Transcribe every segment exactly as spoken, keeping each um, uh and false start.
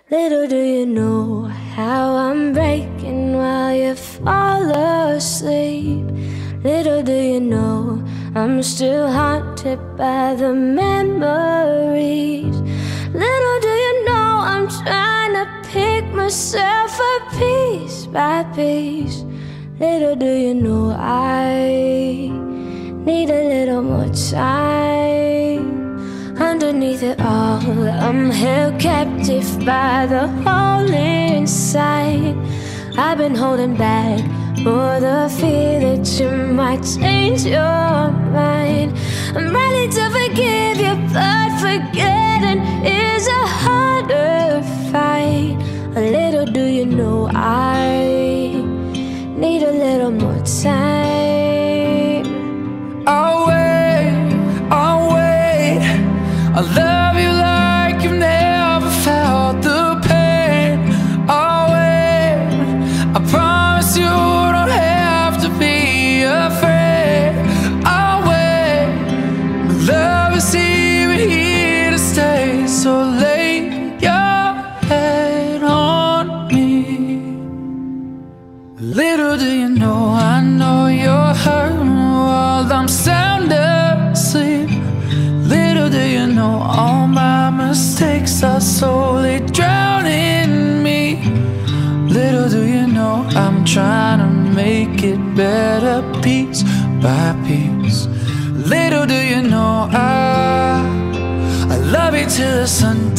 Little do you know how I'm breaking while you fall asleep. Little do you know I'm still haunted by the memories. Little do you know I'm trying to pick myself up piece by piece. Little do you know I need a little more time. Underneath it all, I'm held captive by the hole inside. I've been holding back for the fear that you might change your mind. I'm ready to forgive you, but forgetting is a harder fight. A little do you know I need a little more time. I'll wait, I'll wait. I love you like you've never felt the pain. I'll wait. I promise you don't have to be afraid. I'll wait. My love is here and here to stay. So lay your head on me. Little do you know, I know you're hurting while I'm sound asleep. Little do you know, all my mistakes are slowly drowning me. Little do you know, I'm trying to make it better piece by piece. Little do you know, I, I love you till the sun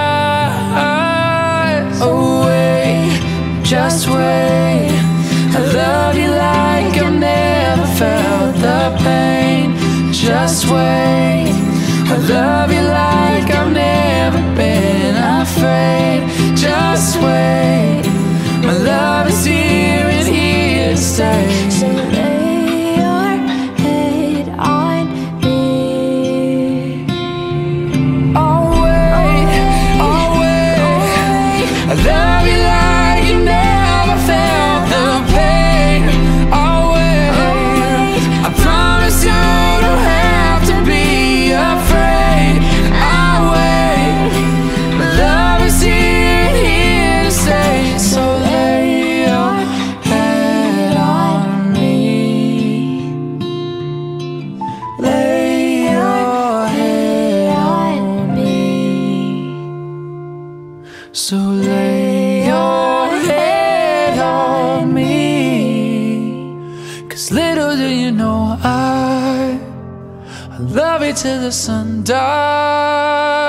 dies. Oh wait, just wait. I love you like I've never felt the pain. Just wait. I love you like I've never been afraid. Just wait. My love is here and here to stay. So lay your head on me. I'll wait, I'll wait. I love you like you never felt the pain. I'll wait. I promise you don't have to be afraid. I'll wait. My love is here and here to stay. So lay your head on me. Lay your head on me. So lay your head on me. Cause little do you know I, I love you till the sun dies.